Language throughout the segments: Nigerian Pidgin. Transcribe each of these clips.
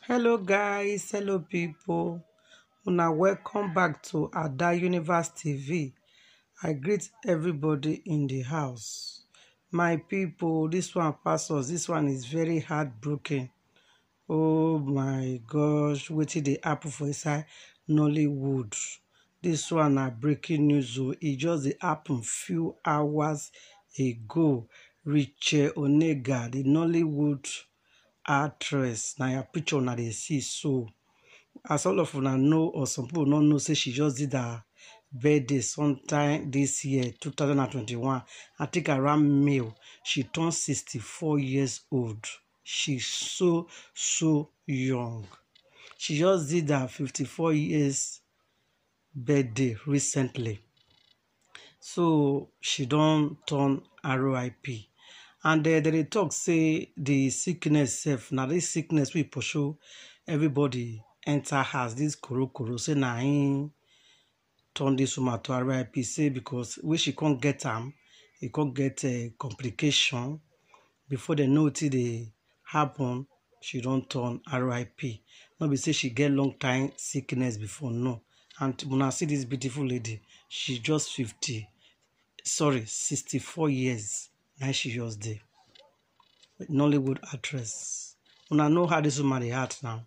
Hello guys, hello people. Una welcome back to Ada Universe TV. I greet everybody in the house. My people, this one passes. This one is very heartbroken. Oh my gosh, wetin dey happen for inside Nollywood. This one na breaking news. It just dey happen few hours ago. Rachel Onega, the Nollywood actress, na her picture na dey see so. As all of una know, or some people don't know, say she just did her birthday sometime this year, 2021. I think around May, she turned 64 years old. She's so young. She just did her 54 years birthday recently. So she don't turn RIP. And they talk say the sickness self. Now this sickness we pursue everybody enter house. This koro say na him turn this woman to RIP. Say because when she can't get he can't get a complication. Before they know it they happen, she don't turn RIP. Not be say she get long time sickness before, no. And when I see this beautiful lady, she just 64 years. Now she just there. Nollywood actress. When I know how this woman dey act now,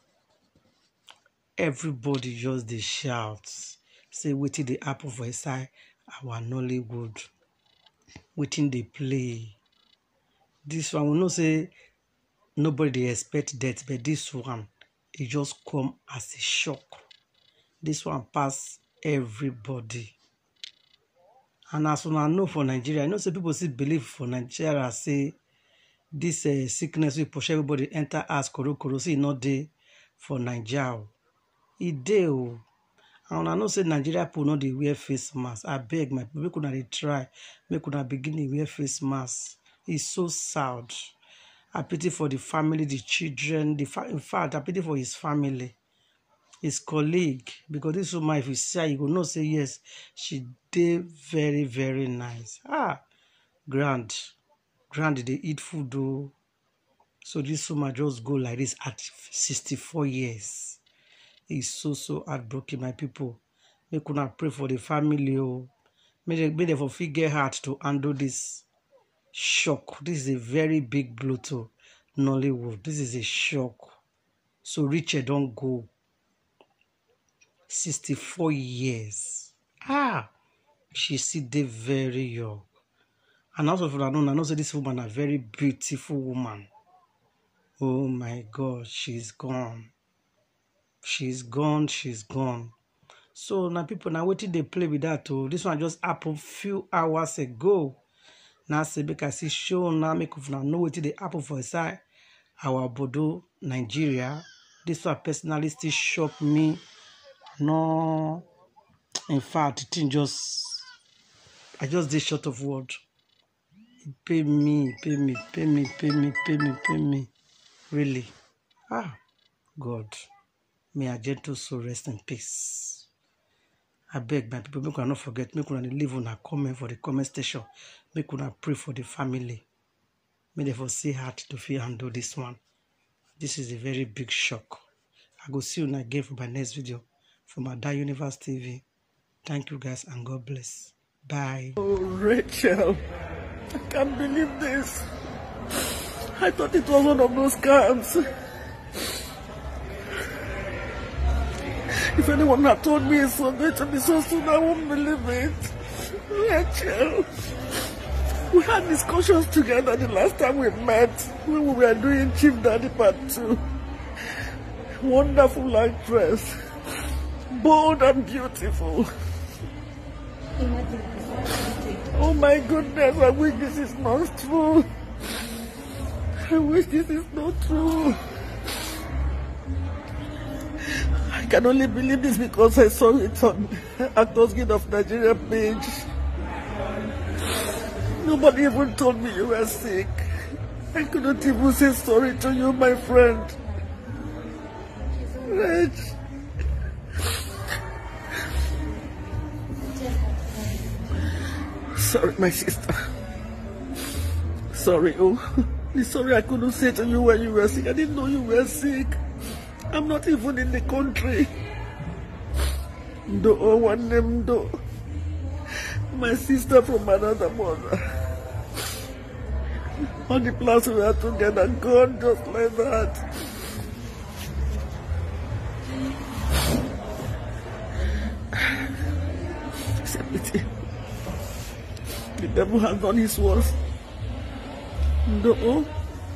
everybody just dey shout. Say wetin dey happen for inside our Nollywood. Wetin dey play. This one we know say nobody dey expect death, but this one it just come as a shock. This one pass everybody. And as una know for Nigeria, I know say people still believe for Nigeria say this sickness will push everybody enter as koro say not dey for Nigeria. It dey o. And I know say Nigeria people no dey wear face mask. I beg my people, make una dey try, make una begin dey wear face mask. It's so sad. I pity for the family, the children. In fact, I pity for his family, his colleague, because this woman, if you see her, you go know say yes, she did very nice. Grand they eat food though. So this woman just go like this at 64 years. It's so heartbroken, my people. Make una pray for the family. Make them for figure hard to handle this shock. This is a very big blow to Nollywood. This is a shock. So Richard don't go. 64 years. She still dey very young. And also for I know say this woman a very beautiful woman. Oh my God, she's gone. She's gone. So now people now waiting they play with that too. This one just happened few hours ago. Now say because see show now make of now know what they happen for inside our Bodo, Nigeria. This one personally still shocked me. No, in fact, it I just did short of word. Pay me. Really. God. May a gentle soul rest in peace. I beg my people, make una not forget, make una leave on a comment for the comment section. Make una pray for the family. May they for see heart to feel handle this one. This is a very big shock. I go see you again for my next video from Ada Universe TV. Thank you guys and God bless. Bye. Oh, Rachel, I can't believe this. I thought it was one of those scams. If anyone had told me it's so going to be so soon, I won't believe it. Rachel, we had discussions together the last time we met when we were doing Chief Daddy Part 2. Wonderful actress, bold and beautiful. Oh my goodness, I wish this is not true. I wish this is not true. I can only believe this because I saw it on Actors Guild of Nigeria page. Nobody even told me you were sick. I couldn't even say sorry to you, my friend. Rach. Sorry, my sister. Sorry, oh. Sorry I couldn't say to you when you were sick. I didn't know you were sick. I'm not even in the country. Do one name do. My sister from another mother. All the plans we had together gone just like that. It's a pity. The devil has done his worst. No.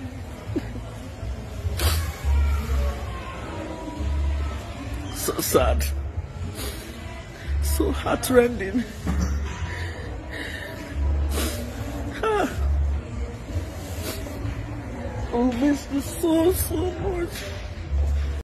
So sad. So heartrending. Oh, miss you so much.